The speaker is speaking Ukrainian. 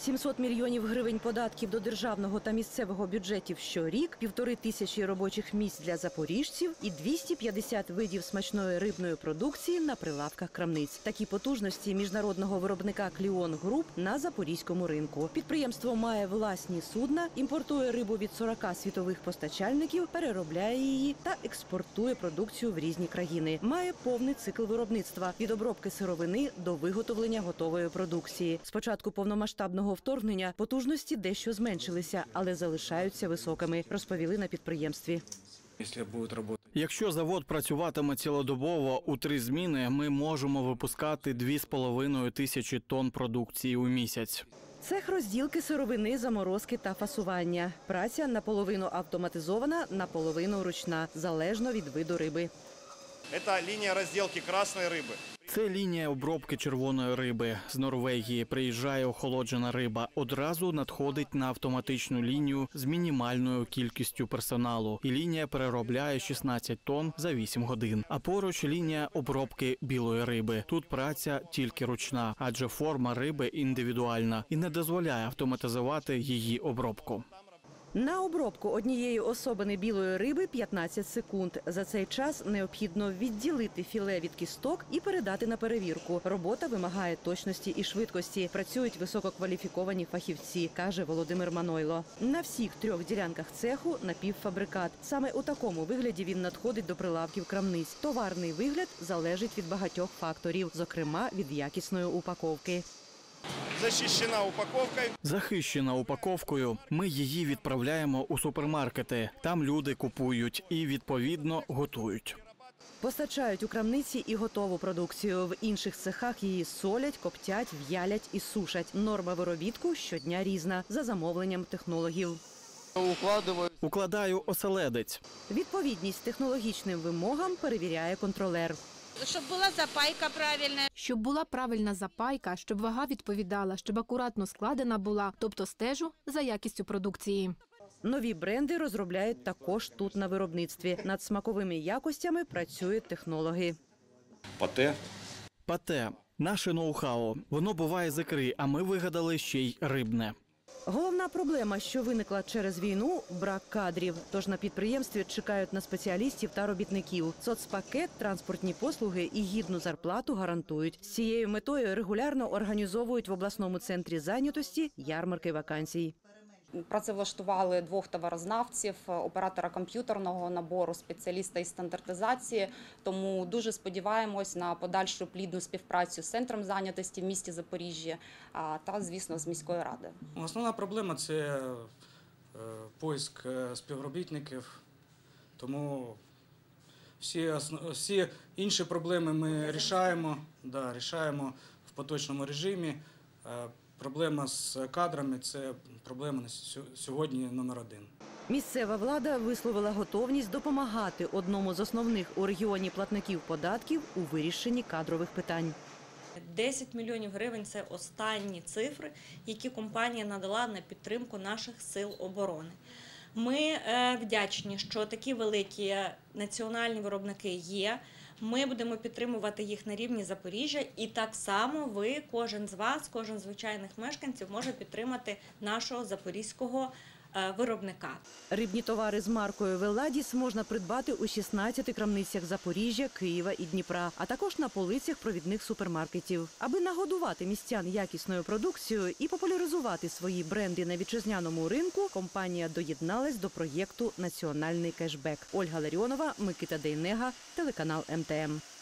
700 мільйонів гривень податків до державного та місцевого бюджетів щорік, 1500 робочих місць для запоріжців і 250 видів смачної рибної продукції на прилавках крамниць. Такі потужності міжнародного виробника «Кліон Груп» на запорізькому ринку. Підприємство має власні судна, імпортує рибу від 40 світових постачальників, переробляє її та експортує продукцію в різні країни. Має повний цикл виробництва – від обробки сировини до виготовлення готової продукції. З початку повномасштабного вторгнення потужності дещо зменшилися, але залишаються високими, розповіли на підприємстві. Якщо завод працюватиме цілодобово у 3 зміни, ми можемо випускати 2500 тонн продукції у місяць. Цех розділки сировини, заморозки та фасування. Праця наполовину автоматизована, наполовину ручна, залежно від виду риби. Це лінія розділки красної риби. Це лінія обробки червоної риби. З Норвегії приїжджає охолоджена риба. Одразу надходить на автоматичну лінію з мінімальною кількістю персоналу. І лінія переробляє 16 тонн за 8 годин. А поруч лінія обробки білої риби. Тут праця тільки ручна, адже форма риби індивідуальна і не дозволяє автоматизувати її обробку. На обробку однієї особини білої риби 15 секунд. За цей час необхідно відділити філе від кісток і передати на перевірку. Робота вимагає точності і швидкості. Працюють висококваліфіковані фахівці, каже Володимир Манойло. На всіх 3 ділянках цеху напівфабрикат. Саме у такому вигляді він надходить до прилавків крамниць. Товарний вигляд залежить від багатьох факторів, зокрема від якісної упаковки. Захищена упаковкою. Ми її відправляємо у супермаркети. Там люди купують і, відповідно, готують. Постачають у крамниці і готову продукцію. В інших цехах її солять, коптять, в'ялять і сушать. Норма виробітку щодня різна, за замовленням технологів. Укладаю оселедець. Відповідність технологічним вимогам перевіряє контролер. Щоб була запайка правильна. Щоб була правильна запайка, щоб вага відповідала, щоб акуратно складена була, тобто стежу за якістю продукції. Нові бренди розробляють також тут на виробництві. Над смаковими якостями працюють технологи. Пате – наше ноу-хау. Воно буває з ікри, а ми вигадали ще й рибне. Головна проблема, що виникла через війну – брак кадрів. Тож на підприємстві чекають на спеціалістів та робітників. Соцпакет, транспортні послуги і гідну зарплату гарантують. З цією метою регулярно організовують в обласному центрі зайнятості ярмарки вакансій. Працевлаштували 2 товарознавців, оператора комп'ютерного набору, спеціаліста із стандартизації. Тому дуже сподіваємось на подальшу плідну співпрацю з центром зайнятості в місті Запоріжжя та, звісно, з міської ради. Основна проблема – це пошук співробітників. Тому всі інші проблеми ми рішаємо в поточному режимі. Проблема з кадрами – це проблема на сьогодні номер 1. Місцева влада висловила готовність допомагати одному з основних у регіоні платників податків у вирішенні кадрових питань. 10 мільйонів гривень – це останні цифри, які компанія надала на підтримку наших сил оборони. Ми вдячні, що такі великі національні виробники є. Ми будемо підтримувати їх на рівні Запоріжжя. І так само ви, кожен з вас, кожен з звичайних мешканців може підтримати нашого запорізького виробника. Рибні товари з маркою «Веладіс» можна придбати у 16 крамницях Запоріжжя, Києва і Дніпра, а також на полицях провідних супермаркетів. Аби нагодувати містян якісною продукцією і популяризувати свої бренди на вітчизняному ринку, компанія доєдналась до проєкту «Національний кешбек». Ольга Ларіонова, Микита Дейнега, телеканал МТМ.